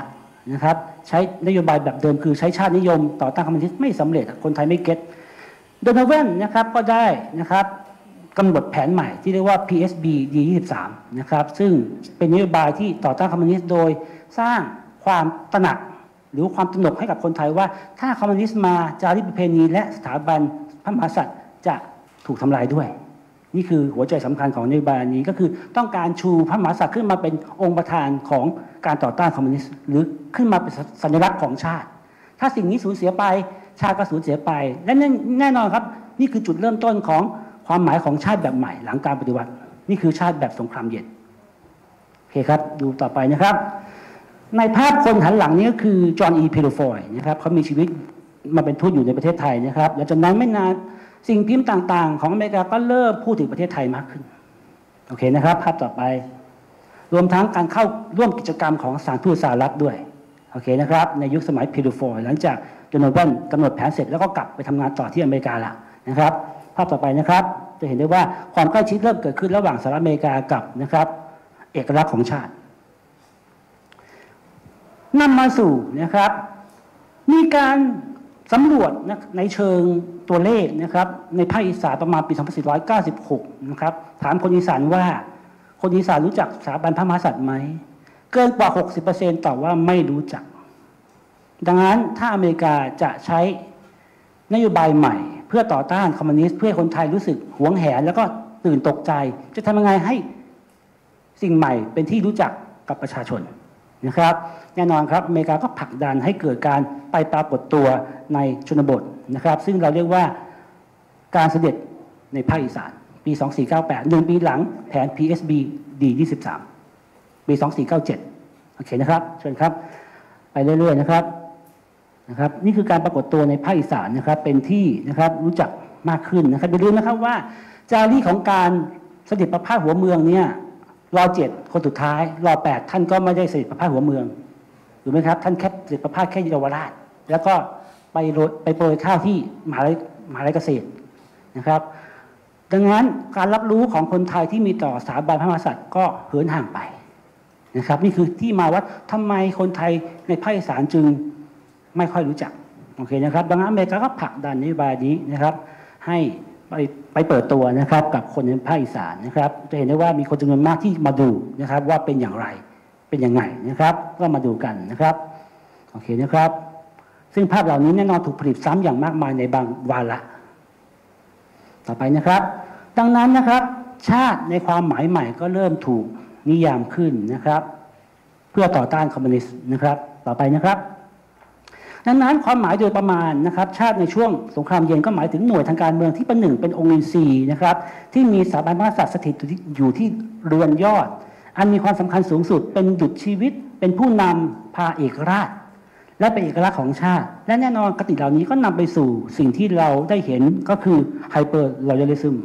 A: นะครับใช้นโยบายแบบเดิมคือใช้ชาตินิยมต่อต้านคอมมิวนิสต์ไม่สำเร็จคนไทยไม่เก็ตโดนัลด์เวนนะครับก็ได้นะครับกำหนดแผนใหม่ที่เรียกว่า พี เอส บี ดี ยี่สิบสาม นะครับซึ่งเป็นนโยบายที่ต่อต้านคอมมิวนิสต์โดยสร้างความตระหนักหรือความตระหนกให้กับคนไทยว่าถ้าคอมมิวนิสต์มาจารีตประเพณีและสถาบันพระมหากษัตริย์จะถูกทำลายด้วยนี่คือหัวใจสำคัญของนโยบายนี้ก็คือต้องการชูพระมหากษัตริย์ขึ้นมาเป็นองค์ประธานของการต่อต้านคอมมิวนิสต์หรือขึ้นมาเป็นสัญลักษณ์ของชาติถ้าสิ่งนี้สูญเสียไปชาติก็สูญเสียไปและแน่นอนครับนี่คือจุดเริ่มต้นของความหมายของชาติแบบใหม่หลังการปฏิวัตินี่คือชาติแบบสงครามเย็นโอเคครับดูต่อไปนะครับในภาพคนหันหลังนี้ก็คือจอห์นอีเพโลฟอยด์นะครับเขามีชีวิตมาเป็นทูตอยู่ในประเทศไทยนะครับและจากนั้นไม่นานสิ่งพิมพ์ต่างๆของอเมริกาก็เริ่มพูดถึงประเทศไทยมากขึ้นโอเคนะครับภาพต่อไปรวมทั้งการเข้าร่วมกิจกรรมของสถานทูตสหรัฐด้วยโอเคนะครับในยุคสมัยเพโลฟอยด์หลังจากโดนัลด์เวนกำหนดแผนเสร็จแล้วก็กลับไปทำงานต่อที่อเมริกาละนะครับภาพต่อไปนะครับจะเห็นได้ว่าความใกล้ชิดเริ่มเกิดขึ้นระหว่างสหรัฐอเมริกากับนะครับเอกลักษณ์ของชาตินำมาสู่นะครับมีการสำรวจนะในเชิงตัวเลขนะครับในภาคอีสานประมาณปี สองพันสี่ร้อยเก้าสิบหก นะครับถามคนอีสานว่าคนอีสานรู้จักสถาบันพระมหากษัตริย์ไหมเกินกว่า หกสิบเปอร์เซ็นต์ ตอบว่าไม่รู้จักดังนั้นถ้าอเมริกาจะใช้นโยบายใหม่เพื่อต่อต้านคอมมิวนิสต์เพื่อให้คนไทยรู้สึกหวงแหนแล้วก็ตื่นตกใจจะทำยังไงให้สิ่งใหม่เป็นที่รู้จักกับประชาชนนะครับแน่นอนครับอเมริกาก็ผลักดันให้เกิดการไปปรากฏตัวในชนบทนะครับซึ่งเราเรียกว่าการเสด็จในภาคอีสานปี สองพันสี่ร้อยเก้าสิบแปด หนึ่งปีหลังแผน พี เอส บี ดี ยี่สิบสาม ปี สองพันสี่ร้อยเก้าสิบเจ็ด โอเคนะครับเชิญครับไปเรื่อยๆนะครับนะครับนี่คือการปรากฏตัวในภาคอีสานนะครับเป็นที่นะครับรู้จักมากขึ้นนะครับอย่าลืมนะครับว่าจารีตของการเสด็จประพาสหัวเมืองเนี่ยรอเจ็ดคนสุดท้ายรอแปดท่านก็ไม่ได้เสด็จประพาสหัวเมืองถูกไหมครับท่านแค่เสด็จประพาสแค่เยาวราชแล้วก็ไปโรยไปโปรยข้าวที่มหาวิทยาลัยมหาวิทยาลัยเกษตรนะครับดังนั้นการรับรู้ของคนไทยที่มีต่อสถาบันพระมหากษัตริย์ก็เหินห่างไปนะครับนี่คือที่มาว่าทำไมคนไทยในภาคอีสานจึงไม่ค่อยรู้จักโอเคนะครับดังนั้นอเมริกาก็ผลักดันนโยบายนี้นะครับให้ไปไปเปิดตัวนะครับกับคนในภาคอีสานนะครับจะเห็นได้ว่ามีคนจำนวนมากที่มาดูนะครับว่าเป็นอย่างไรเป็นยังไงนะครับก็มาดูกันนะครับโอเคนะครับซึ่งภาพเหล่านี้แน่นอนถูกผลิตซ้ำอย่างมากมายในบางวาระต่อไปนะครับดังนั้นนะครับชาติในความหมายใหม่ก็เริ่มถูกนิยามขึ้นนะครับเพื่อต่อต้านคอมมิวนิสต์นะครับต่อไปนะครับดังนั้นความหมายโดยประมาณนะครับชาติในช่วงสงครามเย็นก็หมายถึงหน่วยทางการเมืองที่เป็นหนึ่งเป็นองค์อินทรีย์นะครับที่มีสถาบันพระมหากษัตริย์สถิตอยู่ที่เรือนยอดอันมีความสำคัญสูงสุดเป็นดุจชีวิตเป็นผู้นำพาเอกราชและเป็นเอกลักษณ์ของชาติและแน่นอนคติเหล่านี้ก็นำไปสู่สิ่งที่เราได้เห็นก็คือไฮเปอร์ลอยลิซึม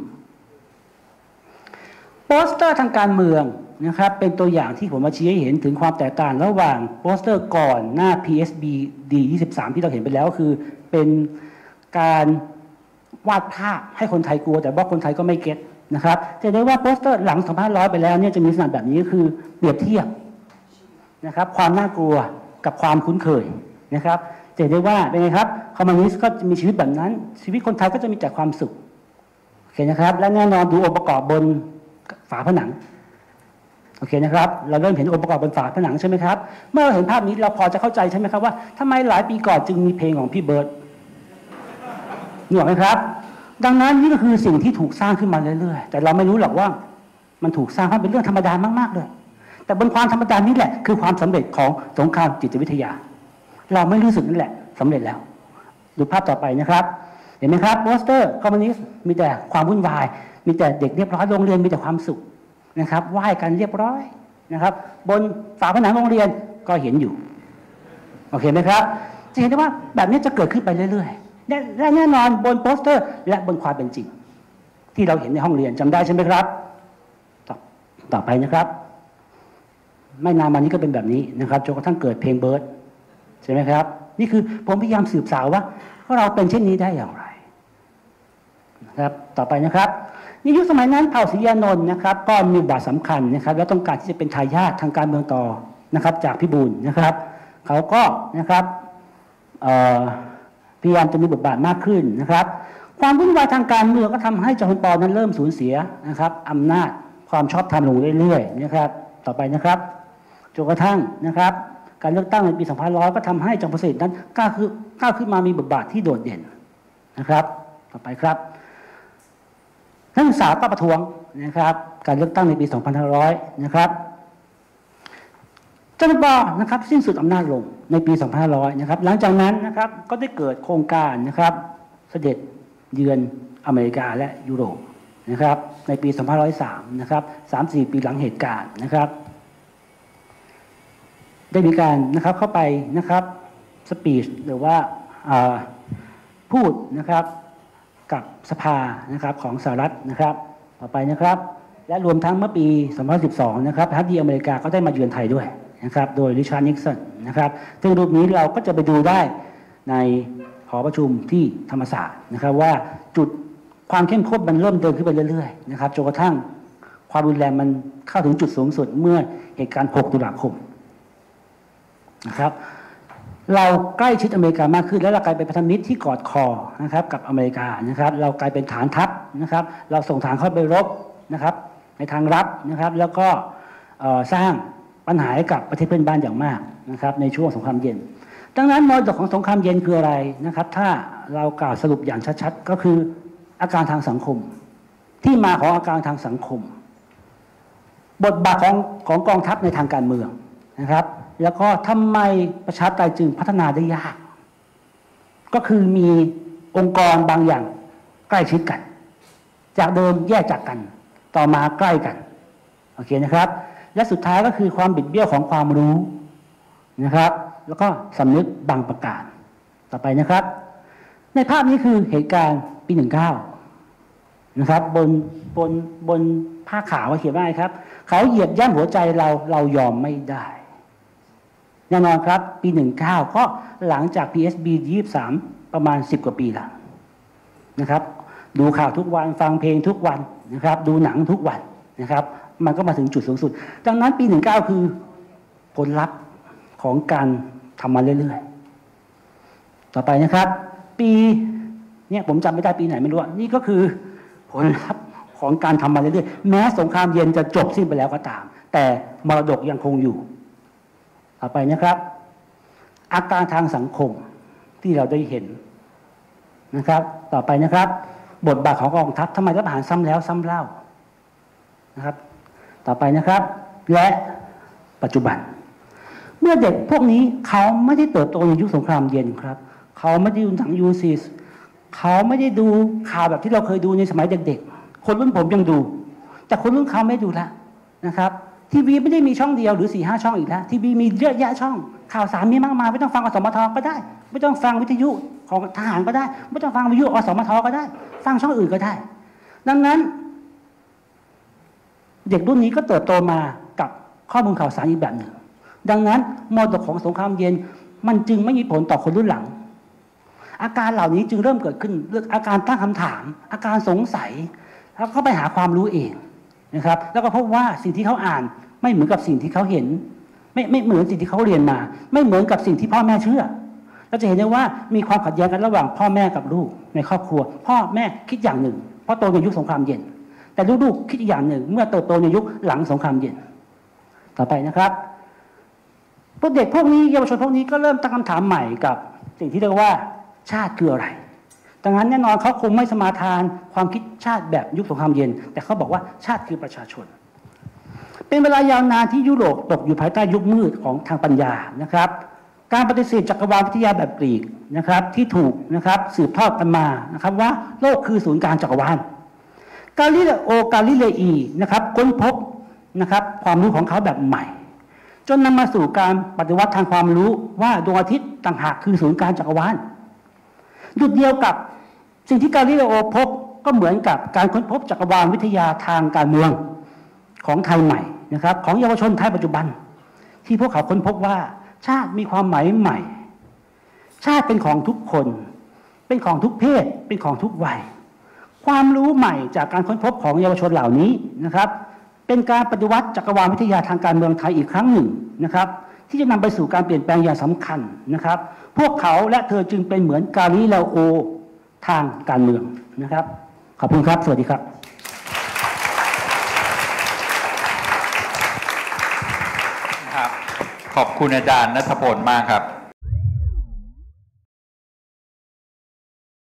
A: โปสเตอร์ทางการเมืองนะครับเป็นตัวอย่างที่ผมมาชี้ให้เห็นถึงความแตกต่างระหว่างโปสเตอร์ก่อนหน้า พี เอส บี ดี ยี่สิบสาม ที่เราเห็นไปแล้วก็คือเป็นการวาดภาพให้คนไทยกลัวแต่ว่าคนไทยก็ไม่เก็ตนะครับจะได้ว่าโปสเตอร์หลัง สองพันห้าร้อย ไปแล้วเนี่ยจะมีลักษณะแบบนี้ก็คือเปรียบเทียบนะครับความน่ากลัวกับความคุ้นเคยนะครับจะได้ว่าเป็นไงครับคอมมิวนิสต์ก็จะมีชีวิตแบบนั้นชีวิตคนไทยก็จะมีแต่ความสุขโอเคนะครับและแน่นอนดูองค์ประกอบบนฝาผนังโอเคนะครับเราเริ่มเห็นองค์ประกอบบนฝาผนังใช่ไหมครับเมื่อเราเห็นภาพนี้เราพอจะเข้าใจใช่ไหมครับว่าทำไมหลายปีก่อนจึงมีเพลงของพี่เบิร์ดนึกออกไหมครับดังนั้นนี่ก็คือสิ่งที่ถูกสร้างขึ้นมาเรื่อยๆแต่เราไม่รู้หรอกว่ามันถูกสร้างเพราะเป็นเรื่องธรรมดามากๆเลยแต่บนความธรรมดานี้แหละคือความสำเร็จของสงครามจิตวิทยาเราไม่รู้สึกนั่นแหละสำเร็จแล้วดูภาพต่อไปนะครับเห็นไหมครับโปสเตอร์คอมมิวนิสต์มีแต่ความวุ่นวายมีแต่เด็กเรียบร้อยโรงเรียนมีแต่ความสุขนะครับไหว้กันเรียบร้อยนะครับบนฝาผนังโรงเรียนก็เห็นอยู่โอเคไหมครับจะเห็นได้ว่าแบบนี้จะเกิดขึ้นไปเรื่อยๆและแน่นอนบนโปสเตอร์และบนความเป็นจริงที่เราเห็นในห้องเรียนจำได้ใช่ไหมครับต่อต่อไปนะครับไม่นานมานี้ก็เป็นแบบนี้นะครับจนกระทั่งเกิดเพลงเบิร์ดใช่ไหมครับนี่คือผมพยายามสืบสาวว่าเราเป็นเช่นนี้ได้อย่างไรนะครับต่อไปนะครับในยุคสมัยนั้นเผ่าศรีอานนท์นะครับก็มีบทบาทสำคัญนะครับและต้องการที่จะเป็นทายาททางการเมืองต่อนะครับจากพิบูลนะครับเขาก็นะครับพยายามจะมีบทบาทมากขึ้นนะครับความวุ่นวายทางการเมืองก็ทำให้จอมพลป.นั้นเริ่มสูญเสียนะครับอำนาจความชอบธรรมลงเรื่อยๆนะครับต่อไปนะครับจนกระทั่งนะครับการเลือกตั้งในปี สองพันห้าร้อย ก็ทำให้จอมพลสฤษดิ์นั้นก้าวขึ้นก้าวขึ้นมามีบทบาทที่โดดเด่นนะครับต่อไปครับนักศึกษาก็ประท้วงนะครับการเลือกตั้งในปี สองพันห้าร้อย นะครับจอมพลป.นะครับสิ้นสุดอำนาจลงในปี สองพันห้าร้อย นะครับหลังจากนั้นนะครับก็ได้เกิดโครงการนะครับเสด็จเยือนอเมริกาและยุโรปนะครับในปี สองพันห้าร้อยสาม นะครับ สามสี่ ปีหลังเหตุการณ์นะครับได้มีการนะครับเข้าไปนะครับสปีชหรือว่าพูดนะครับกับสภานะครับของสหรัฐนะครับต่อไปนะครับและรวมทั้งเมื่อปี สองพันสิบสอง นะครับประธานาธิบดีอเมริกาก็ได้มาเยือนไทยด้วยนะครับโดยริชาร์ดนิกสันนะครับซึ่งรูปนี้เราก็จะไปดูได้ในหอประชุมที่ธรรมศาสตร์นะครับว่าจุดความเข้มข้นมันเริ่มเดินขึ้นไปเรื่อยๆนะครับจนกระทั่งความรุนแรงมันเข้าถึงจุดสูงสุดเมื่อเหตุการณ์ หก ตุลาคมนะครับเราใกล้ชิดอเมริกามากขึ้นและเรากลายเป็นพันธมิตรที่กอดคอนะครับกับอเมริกานะครับเรากลายเป็นฐานทัพนะครับเราส่งฐานเข้าไปรบนะครับในทางลับนะครับแล้วก็สร้างปัญหาให้กับประเทศเพื่อนบ้านอย่างมากนะครับในช่วงสงครามเย็นดังนั้นมรดกของสงครามเย็นคืออะไรนะครับถ้าเรากล่าวสรุปอย่างชัดๆก็คืออาการทางสังคมที่มาของอาการทางสังคมบทบาทของของกองทัพในทางการเมืองนะครับแล้วก็ทำไมประชาธิปไตยจึงพัฒนาได้ยากก็คือมีองค์กรบางอย่างใกล้ชิดกันจากเดิมแยกจากกันต่อมาใกล้กันโอเคนะครับและสุดท้ายก็คือความบิดเบี้ยวของความรู้นะครับแล้วก็สำนึกบางประการต่อไปนะครับในภาพนี้คือเหตุการณ์ปีหนึ่งเก้านะครับบนบนบนผ้าขาวเขียนว่าไงครับเขาเหยียบย่ำหัวใจเราเรายอมไม่ได้แน่นอนครับปีหนึ่งเก้าก็หลังจาก พี เอส บี ยี่สิบสามประมาณสิบกว่าปีแล้วนะครับดูข่าวทุกวันฟังเพลงทุกวันนะครับดูหนังทุกวันนะครับมันก็มาถึงจุดสูงสุดดังนั้นปีหนึ่งเก้าคือผลลัพธ์ของการทำมาเรื่อยๆต่อไปนะครับปีเนี่ยผมจำไม่ได้ปีไหนไม่รู้นี่ก็คือผลลัพธ์ของการทำมาเรื่อยๆแม้สงครามเย็นจะจบสิ้นไปแล้วก็ตามแต่มรดกยังคงอยู่ต่อไปนะครับอาการทางสังคมที่เราได้เห็นนะครับต่อไปนะครับบทบาทของกองทัพทำไมรัฐประหารซ้ำแล้วซ้ำเล่านะครับต่อไปนะครับและปัจจุบันเมื่อเด็กพวกนี้เขาไม่ได้เติบโตในยุคสงครามเย็นครับเขาไม่ได้ดูหนังยูซีสเขาไม่ได้ดูข่าวแบบที่เราเคยดูในสมัยเด็กๆคนรุ่นผมยังดูแต่คนรุ่นเขาไม่ดูละนะครับทีวีไม่ได้มีช่องเดียวหรือสี่ห้าช่องอีกแล้วทีวีมีเยอะแยะช่องข่าวสารมีมากมายไม่ต้องฟังอสมทก็ได้ไม่ต้องฟังวิทยุของทหารก็ได้ไม่ต้องฟังวิทยุอสมทก็ได้ฟังช่องอื่นก็ได้ดังนั้นเด็กรุ่นนี้ก็เติบโตมากับข้อมูลข่าวสารอีกแบบหนึ่งดังนั้นมรดกของสงครามเย็นมันจึงไม่มีผลต่อคนรุ่นหลังอาการเหล่านี้จึงเริ่มเกิดขึ้นเรื่องอาการตั้งคำถามอาการสงสัยแล้วก็ไปหาความรู้เองนะครับแล้วก็พบว่าสิ่งที่เขาอ่านไม่เหมือนกับสิ่งที่เขาเห็นไม่ไม่เหมือนสิ่งที่เขาเรียนมาไม่เหมือนกับสิ่งที่พ่อแม่เชื่อเราจะเห็นได้ว่ามีความขัดแย้งกันระหว่างพ่อแม่กับลูกในครอบครัวพ่อแม่คิดอย่างหนึ่งเพราะโตในยุคสงครามเย็นแต่ลูกๆคิดอีกอย่างหนึ่งเมื่อเติบโตในยุคหลังสงครามเย็นต่อไปนะครับพวกเด็กพวกนี้เยาวชนพวกนี้ก็เริ่มตั้งคำถามใหม่กับสิ่งที่เรียกว่าชาติคืออะไรดังนั้นแน่นอนเขาคงไม่สมาทานความคิดชาติแบบยุคสงครามเย็นแต่เขาบอกว่าชาติคือประชาชนเป็นเวลายาวนานที่ยุโรปตกอยู่ภายใต้ยุคมืดของทางปัญญานะครับการปฏิเสธจักรวาลวิทยาแบบกรีกนะครับที่ถูกนะครับสืบทอดกันมานะครับว่าโลกคือศูนย์กลางจักรวาลกาลิเลโอกาลิเลอีนะครับค้นพบนะครับความรู้ของเขาแบบใหม่จนนำมาสู่การปฏิวัติทางความรู้ว่าดวงอาทิตย์ต่างหากคือศูนย์กลางจักรวาลจุดเดียวกับสิ่งที่กาลิเลโอพบก็เหมือนกับการค้นพบจักรวาลวิทยาทางการเมืองของไทยใหม่นะครับของเยาวชนไทยปัจจุบันที่พวกเขาค้นพบว่าชาติมีความหมายใหม่ชาติเป็นของทุกคนเป็นของทุกเพศเป็นของทุกวัยความรู้ใหม่จากการค้นพบของเยาวชนเหล่านี้นะครับเป็นการปฏิวัติจักรวาลวิทยาทางการเมืองไทยอีกครั้งหนึ่งนะครับที่จะนำไปสู่การเปลี่ยนแปลงอย่างสำคัญนะครับพวกเขาและเธอจึงเป็นเหมือนกาลิเลโอทางการเมืองนะครับขอบคุณครับสวัสดีครับ
B: ครับขอบคุณอาจารย์ณัฐพลมากครับ